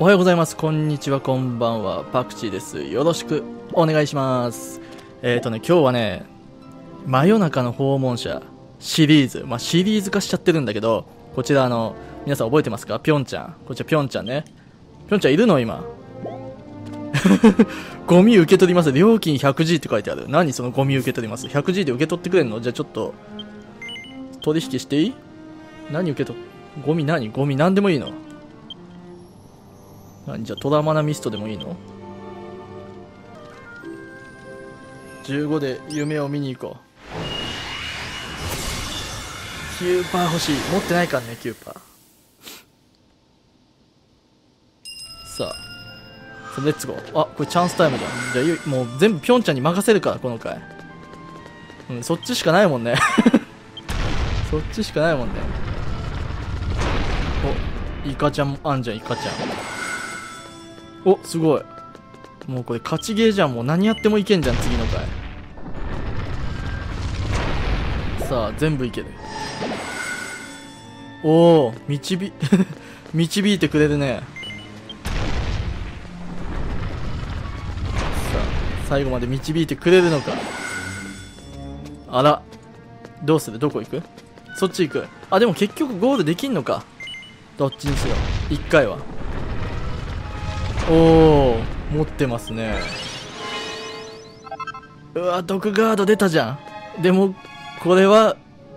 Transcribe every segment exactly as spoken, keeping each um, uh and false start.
おはようございます。こんにちは、こんばんは。パクチーです。よろしくお願いします。えーとね、今日はね、真夜中の訪問者シリーズ、まあ、シリーズ化しちゃってるんだけど、こちらあの、皆さん覚えてますか？ぴょんちゃん。こちらぴょんちゃんね。ぴょんちゃんいるの今。ゴミ受け取ります。料金 ひゃくジー って書いてある。何そのゴミ受け取ります。ひゃくジー で受け取ってくれんの？じゃあちょっと、取引していい？何受け取っ、ゴミ何？ゴミ何でもいいの？何じゃあトラマナミストでもいいの？じゅうごで夢を見に行こう。きゅうパー欲しい。持ってないからね、きゅうパー。さあ、レッツゴー。あ、これチャンスタイムじゃん。じゃあもう全部ピョンちゃんに任せるから、この回。うん、そっちしかないもんね。そっちしかないもんね。お、イカちゃんあんじゃん、イカちゃん。お、すごい。もうこれ勝ちゲーじゃん。もう何やってもいけんじゃん、次の回。さあ、全部いける。おお、導導いてくれるね。さあ、最後まで導いてくれるのか。あら、どうする？どこ行く？そっち行く。あ、でも結局ゴールできんのか。どっちにしろいっかいは。おお、持ってますね。うわ、毒ガード出たじゃん。でもこれは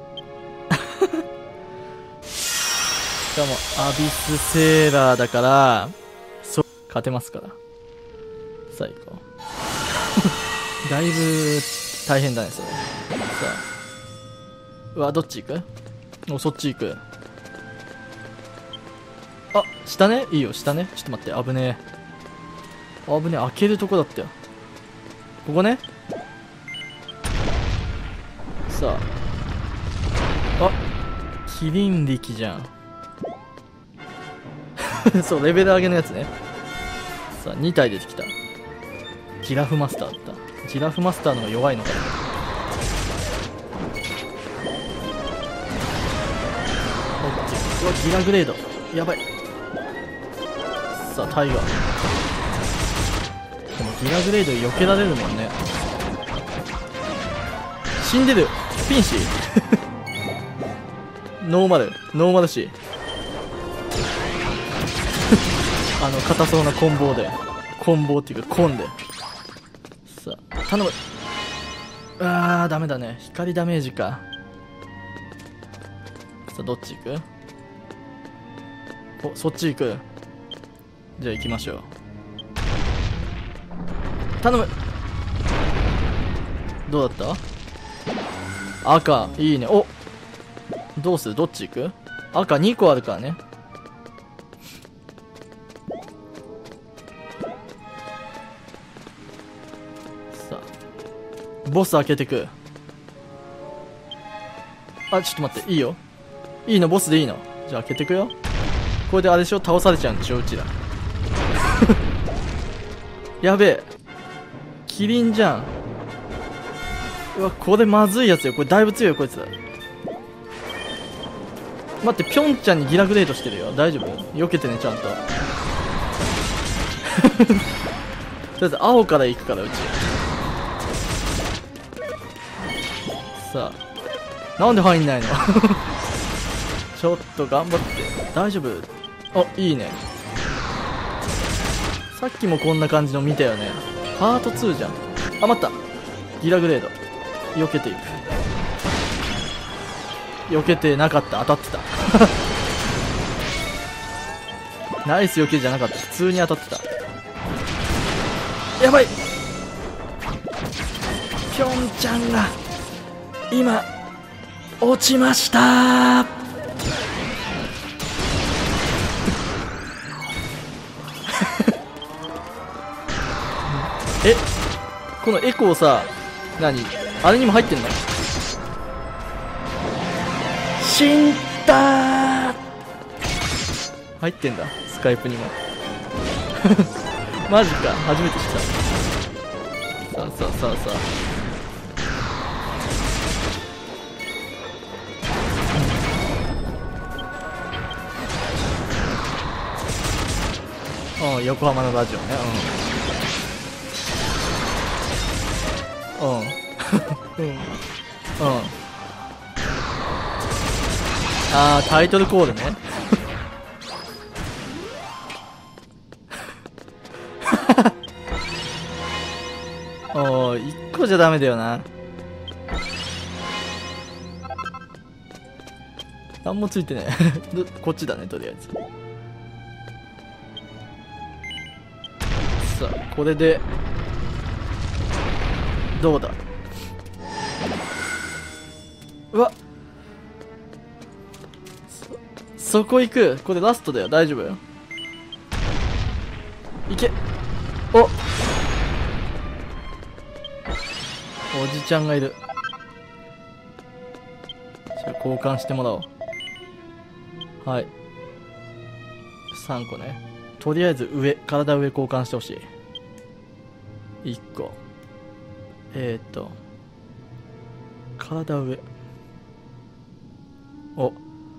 しかもアビスセーラーだからそ勝てますから。さあ行こう。だいぶ大変だねそれ。さあ、うわ、どっち行く？お、そっち行く。あ、下ね。いいよ、下ね。ちょっと待って、危ねえ。危ねえ、開けるとこだったよ。ここね。さあ、あ、キリン力じゃん。そう、レベル上げのやつね。さあ、に体出てきた。ジラフマスターだった。ジラフマスターの方が弱いのかな。オッケー。うわ、ギラグレードやばい。さあ、タイガー。でもギラグレード避けられるもんね。死んでる。ピンシー。ノーマルノーマルシー。あの硬そうなコンボで、コンボっていうかコンで。さあ、頼む。あー、ダメだね。光ダメージか。さあ、どっち行く？お、そっち行く。じゃあ行きましょう。頼む。どうだった？赤、いいね。お、どうする？どっち行く？赤にこあるからね。さあ、ボス開けてく。あ、ちょっと待って、いいよ。いいの？ボスでいいの？じゃあ開けてくよ。これであれでしょ？倒されちゃうんでしょ、うちら。やべえ、キリンじゃん。うわ、これまずいやつよ。これだいぶ強いよ、こいつ。待って、ピョンちゃんにギラグレードしてるよ。大丈夫？避けてね、ちゃんと。とりあえず青から行くから、うち。さあ、なんで入んないの？ちょっと頑張って。大丈夫？あ、いいね。さっきもこんな感じの見たよね。パートツーじゃん。あ、待った。ギラグレード避けていく。避けてなかった。当たってた。ナイス避けじゃなかった。普通に当たってた。やばい。ピョンちゃんが今落ちましたー。え、このエコーさ、何あれにも入ってんの？死んだー。入ってんだ、スカイプにも。マジか、初めて知った。さあさあさあさあ。 横浜のラジオね。うんうんうんうんあータイトルコールね。おーいっこじゃダメだよな。何もついてねこっちだね、とりあえず。さあこれでどうだ。うわっ、そ、そこ行く。これラストだよ、大丈夫よ。いけ。おおじちゃんがいる。じゃあ交換してもらおう。はい、さんこね。とりあえず上、体上交換してほしい。いっこえー、っと体上、お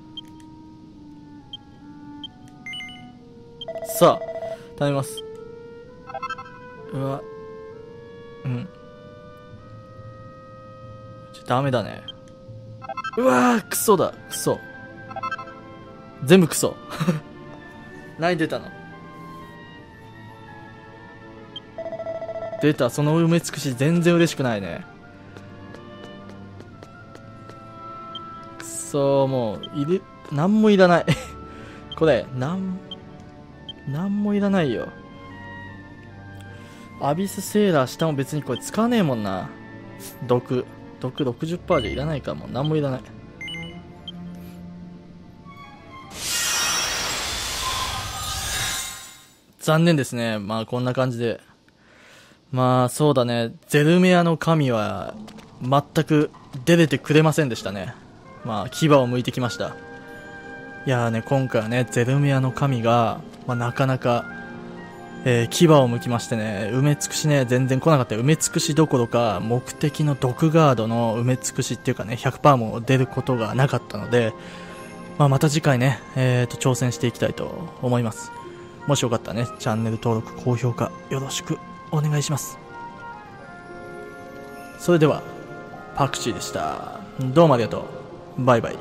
さあ頼みます。うわうんちょダメだね。うわークソだ、クソ全部クソ何出たの。出た、その埋め尽くし全然嬉しくないね。くそー、もういれなんもいらないこれなんなんもいらないよ。アビスセーラー下も別にこれ使わねえもんな。毒毒 ろくじゅっパーセント じゃいらないから、もうなんもいらない。残念ですね。まあこんな感じで、まあそうだね、ゼルメアの神は全く出れてくれませんでしたね。まあ牙を向いてきました。いやーね、今回はねゼルメアの神が、まあ、なかなか、えー、牙を向きましてね、埋め尽くしね全然来なかった。埋め尽くしどころか目的の毒ガードの埋め尽くしっていうかね ひゃくパーセント も出ることがなかったので、まあ、また次回ね、えーと挑戦していきたいと思います。もしよかったらねチャンネル登録高評価よろしくお願いします。それではパクチーでした。どうもありがとう。バイバイ。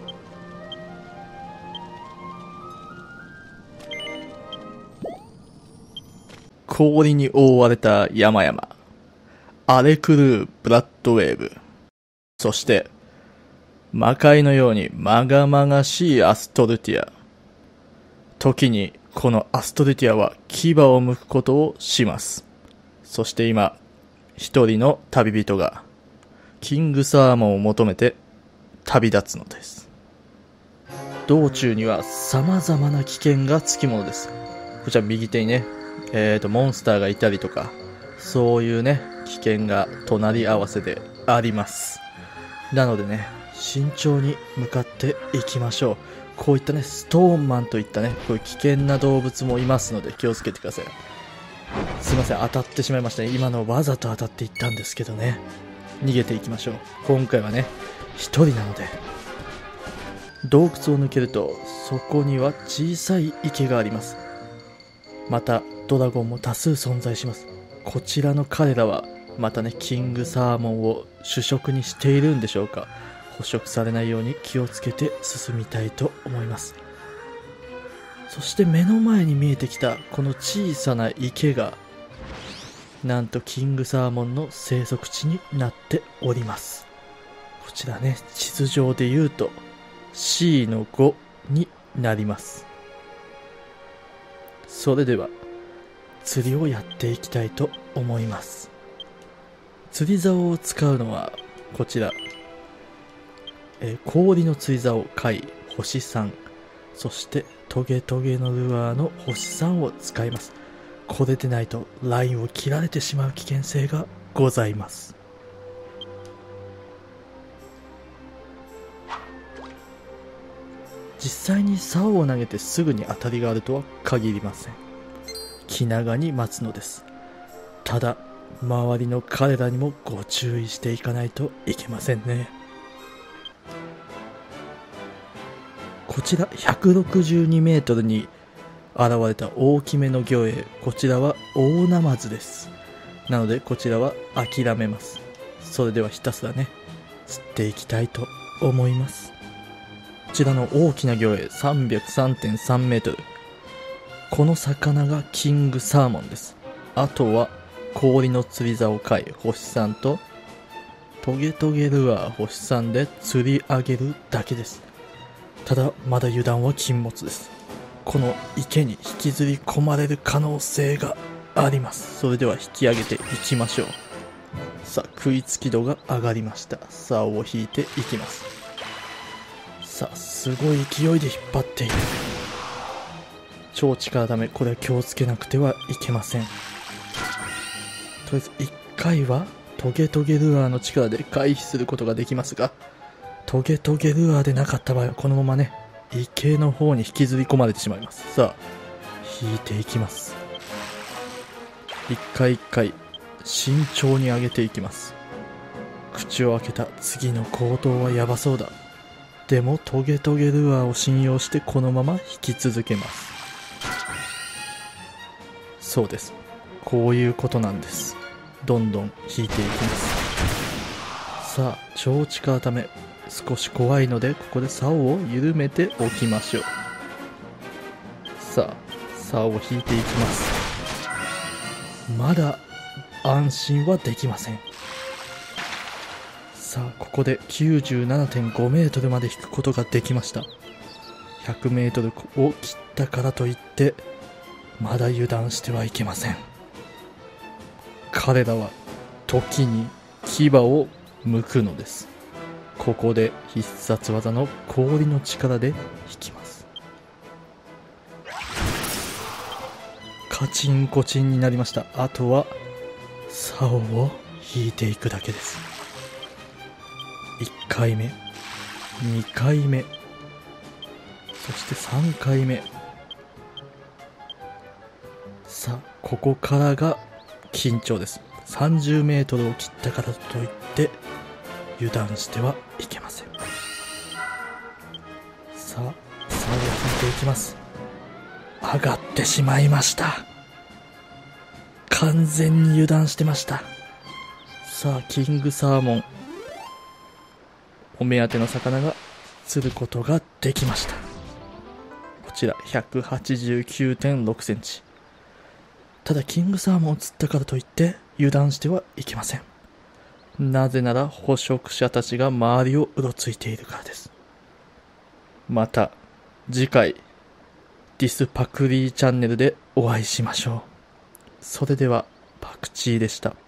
氷に覆われた山々、荒れ狂うブラッドウェーブ、そして魔界のようにまがまがしいアストルティア。時にこのアストルティアは牙を剥くことをします。そして今一人の旅人がキングサーモンを求めて旅立つのです。道中には様々な危険がつきものです。こちら右手にね、えーとモンスターがいたりとか、そういうね危険が隣り合わせであります。なのでね、慎重に向かっていきましょう。こういったねストーンマンといったねこういう危険な動物もいますので気をつけてください。すいません、当たってしまいましたね。今のわざと当たっていったんですけどね。逃げていきましょう。今回はね一人なので。洞窟を抜けるとそこには小さい池があります。またドラゴンも多数存在します。こちらの彼らはまたねキングサーモンを主食にしているんでしょうか。捕食されないように気をつけて進みたいと思います。そして目の前に見えてきたこの小さな池がなんとキングサーモンの生息地になっております。こちらね地図上で言うと シー のごになります。それでは釣りをやっていきたいと思います。釣り竿を使うのはこちら、えー、氷の釣り竿貝星さん、そしてトゲトゲのルアーの星さんを使います。これでないとラインを切られてしまう危険性がございます。実際に竿を投げてすぐに当たりがあるとは限りません。気長に待つのです。ただ周りの彼らにもご注意していかないといけませんね。こちらひゃくろくじゅうにメートルに現れた大きめの魚影、こちらは大ナマズです。なのでこちらは諦めます。それではひたすらね、釣っていきたいと思います。こちらの大きな魚影 さんびゃくさんてんさんメートル、この魚がキングサーモンです。あとは氷の釣り竿貝星さんとトゲトゲルアー星さんで釣り上げるだけです。ただまだ油断は禁物です。この池に引きずり込まれる可能性があります。それでは引き上げていきましょう。さあ、食いつき度が上がりました。竿を引いていきます。さあ、すごい勢いで引っ張っている。超力ダメ、これは気をつけなくてはいけません。とりあえずいっかいはトゲトゲルアーの力で回避することができますが、トゲトゲルアーでなかった場合はこのままね、池の方に引きずり込まれてしまいます。さあ、引いていきます。一回一回慎重に上げていきます。口を開けた次の行動はやばそうだ。でもトゲトゲルアーを信用してこのまま引き続けます。そうです、こういうことなんです。どんどん引いていきます。さあ、超力ため少し怖いのでここで竿を緩めておきましょう。さあ、竿を引いていきます。まだ安心はできません。さあ、ここで きゅうじゅうななてんごメートルまで引くことができました。ひゃくメートルを切ったからといってまだ油断してはいけません。彼らは時に牙を剥くのです。ここで必殺技の氷の力で引きます。カチンコチンになりました。あとは竿を引いていくだけです。いっかいめ、にかいめ、そしてさんかいめ。さあ、ここからが緊張です。さんじゅうメートルを切ったからといって油断してはいけません。さあ、竿を引いていきます。上がってしまいました。完全に油断してました。さあ、キングサーモン、お目当ての魚が釣ることができました。こちら ひゃくはちじゅうきゅうてんろくセンチ。ただキングサーモンを釣ったからといって油断してはいけません。なぜなら捕食者たちが周りをうろついているからです。また次回ディスパクリーチャンネルでお会いしましょう。それではパクチーでした。